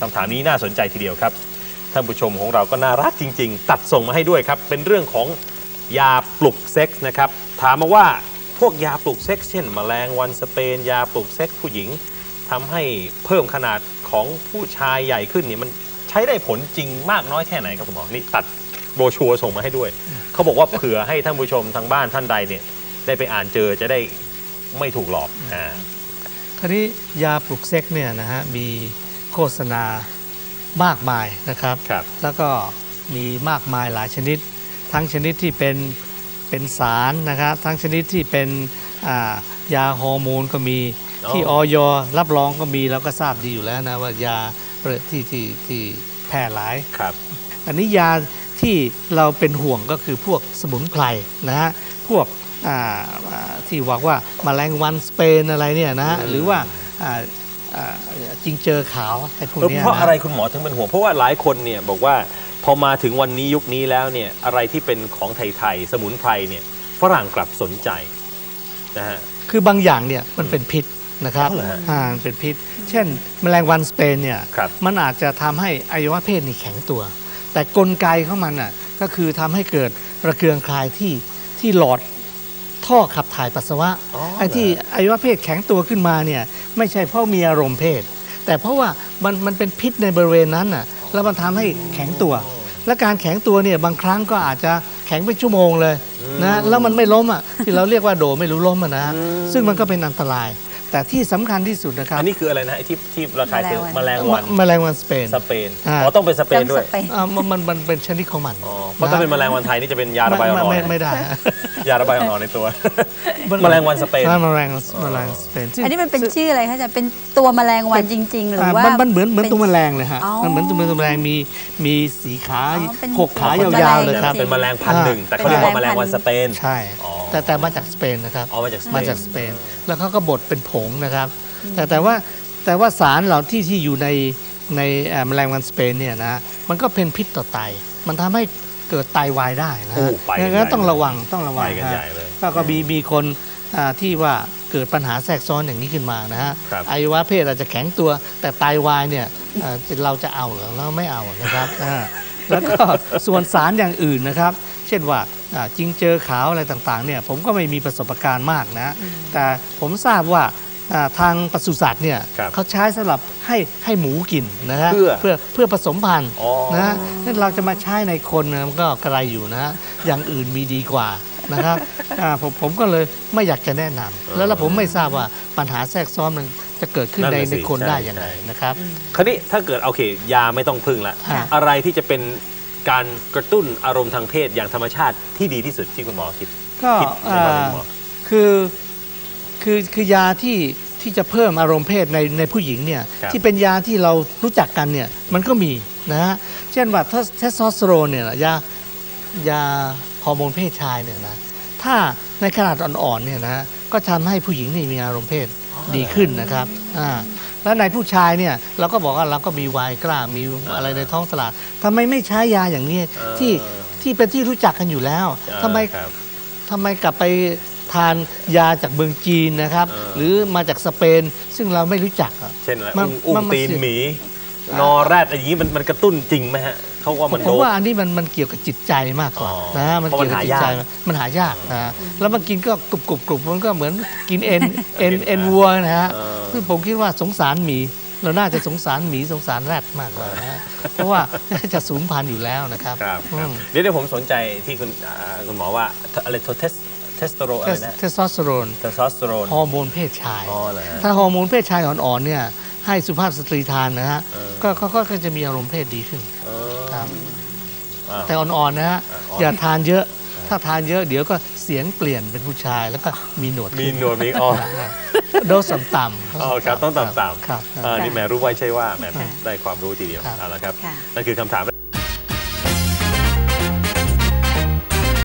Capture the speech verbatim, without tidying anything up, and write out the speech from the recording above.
คำถามนี้น่าสนใจทีเดียวครับท่านผู้ชมของเราก็น่ารักจริงๆตัดส่งมาให้ด้วยครับเป็นเรื่องของยาปลุกเซ็กส์นะครับถามมาว่าพวกยาปลุกเซ็กส์เช่นแมลงวันสเปนยาปลุกเซ็กส์ผู้หญิงทำให้เพิ่มขนาดของผู้ชายใหญ่ขึ้นเนี่ยมันใช้ได้ผลจริงมากน้อยแค่ไหนครับคุณหมอนี่ตัดโบรชัวร์ส่งมาให้ด้วยเขาบอกว่าเผื่อให้ท่านผู้ชมทางบ้านท่านใดเนี่ยได้ไปอ่านเจอจะได้ไม่ถูกหลอกอ่าคราวนี้ยาปลุกเซ็กเนี่ยนะฮะมีโฆษณามากมายนะครับแล้วก็มีมากมายหลายชนิดทั้งชนิดที่เป็นเป็นสารนะครับทั้งชนิดที่เป็นยาฮอร์โมนก็มีที่อย.รับรองก็มีเราก็ทราบดีอยู่แล้วนะว่ายาที่ที่ที่แพร่หลายครับอันนี้ยาที่เราเป็นห่วงก็คือพวกสมุนไพรนะฮะพวกที่บอกว่าแมลงวันสเปนอะไรเนี่ยนะหรือว่าจิงเจอขาวไอ้พวกนี้เพราะอะไรคุณหมอถึงเป็นห่วงเพราะว่าหลายคนเนี่ยบอกว่าพอมาถึงวันนี้ยุคนี้แล้วเนี่ยอะไรที่เป็นของไทยๆสมุนไพรเนี่ยฝรั่งกลับสนใจนะฮะคือบางอย่างเนี่ยมันเป็นพิษนะครับอ่าเป็นพิษเช่นแมลงวันสเปนเนี่ยมันอาจจะทำให้อวัยวะเพศนี่แข็งตัวแต่กลไกของมันอ่ะก็คือทำให้เกิดระเคืองคายที่ที่หลอดท่อขับถ่ายปัสสาวะไอ้ที่อวัยวะเพศแข็งตัวขึ้นมาเนี่ยไม่ใช่เพราะมีอารมณ์เพศแต่เพราะว่ามันมันเป็นพิษในบริเวณนั้นน่ะแล้วมันทำให้แข็งตัวและการแข็งตัวเนี่ยบางครั้งก็อาจจะแข็งเป็นชั่วโมงเลยนะแล้วมันไม่ล้มอ่ะที่เราเรียกว่าโดไม่รู้ล้มอ่ะนะซึ่งมันก็เป็นอันตรายแต่ที่สำคัญที่สุดนะครับอันนี้คืออะไรนะไอ้ที่ที่ราคาคือแมลงวันแมลงวันสเปนสเปนอ๋อต้องเป็นสเปนด้วยมันมันเป็นชนิดของมันเพราะถ้าเป็นแมลงวันไทยนี่จะเป็นยาระบายอ่อนไม่ได้ยาระบายอ่อนในตัวแมลงวันสเปนแมลงแมลงสเปนอันนี้มันเป็นชื่ออะไรคะจะเป็นตัวแมลงวันจริงๆหรือว่ามันเหมือนเหมือนตัวแมลงเลยฮะมันเหมือนตัวแมลงมีมีสีขาหกขายาวๆเลยครับเป็นแมลงพันหนึ่งแต่เขาเรียกว่าแมลงวันสเปนใช่แต่แต่มาจากสเปนนะครับมาจากสเปนแล้วเขาก็บดเป็นผงนะครับแต่แต่ว่าแต่ว่าสารเหล่าที่ที่อยู่ในในแมลงวันสเปนเนี่ยนะมันก็เป็นพิษต่อไตมันทำให้เกิดไตวายได้นะดังนั้นต้องระวังต้องระวังกันใหญ่เลยก็มีมีคนที่ว่าเกิดปัญหาแทรกซ้อนอย่างนี้ขึ้นมานะฮะอวัยวะเพศอาจจะแข็งตัวแต่ไตวายเนี่ยเราจะเอาหรือเราไม่เอานะครับแล้วก็ส่วนสารอย่างอื่นนะครับเช่นว่าจิงเจอขาวอะไรต่างๆเนี่ยผมก็ไม่มีประสบการณ์มากนะแต่ผมทราบว่าทางปศุสัตว์เนี่ยเขาใช้สำหรับให้ให้หมูกินนะฮะเพื่อเพื่อผสมพันธุ์นะฮะนั่นเราจะมาใช้ในคนมันก็กระไรอยู่นะฮะอย่างอื่นมีดีกว่านะครับผมผมก็เลยไม่อยากจะแนะนำแล้วผมไม่ทราบว่าปัญหาแทรกซ้อนมันจะเกิดขึ้นในในคนได้อย่างไรนะครับคราวนี้ถ้าเกิดโอเคยาไม่ต้องพึ่งละอะไรที่จะเป็นการกระตุ้นอารมณ์ทางเพศอย่างธรรมชาติที่ดีที่สุดที่คุณหมอคิดก็คือคือคือยาที่ที่จะเพิ่มอารมณ์เพศในในผู้หญิงเนี่ยที่เป็นยาที่เรารู้จักกันเนี่ยมันก็มีนะฮะเช่นว่าเทสโทสเตอโรนเนี่ยยายาฮอร์โมนเพศชายเนี่ยนะถ้าในขนาดอ่อนๆเนี่ยนะก็ทำให้ผู้หญิงนี่มีอารมณ์เพศดีขึ้นนะครับอ่าแล้วในผู้ชายเนี่ยเราก็บอกว่าเราก็มีวายกล้ามีอะไรในท้องตลาดทำไมไม่ใช้ยาอย่างนี้ที่ที่เป็นที่รู้จักกันอยู่แล้วทำไมทำไมกลับไปทานยาจากเมืองจีนนะครับหรือมาจากสเปนซึ่งเราไม่รู้จักเช่นอะไรอุ้งตีนหมีนอแรดอะไรอย่างนี้มันมันกระตุ้นจริงไหมฮะเขาว่ามันผมว่าอันนี้มันมันเกี่ยวกับจิตใจมากกว่านะมันเกี่ยวกับจิตใจมันหายากนะแล้วมันกินก็กรุบกรุบกรุบมันก็เหมือนกินเอ็นเอ็นเอ็นวัวนะฮะคือผมคิดว่าสงสารหมีเราน่าจะสงสารหมีสงสารแรดมากกว่านะเพราะว่าจะสูญพันธุ์อยู่แล้วนะครับเดี๋ยวผมสนใจที่คุณคุณหมอว่าอะไรโทเทสเทสโทสเตอโรนอะไรนะเทสโทสเตอโรนเทสโทสเตอโรนฮอร์โมนเพศชายถ้าฮอร์โมนเพศชายอ่อนๆเนี่ยให้สุภาพสตรีทานนะฮะก็ก็จะมีอารมณ์เพศดีขึ้นครับแต่อ่อนๆนะฮะอย่าทานเยอะถ้าทานเยอะเดี๋ยวก็เสียงเปลี่ยนเป็นผู้ชายแล้วก็มีหนวดมีหนวดมีอ๋อโดสต่ำอ๋อครับต้องต่ำๆนี่แหมรู้ไว้ใช่ว่าแหมได้ความรู้ทีเดียวเอาละครับนั่นคือคำถาม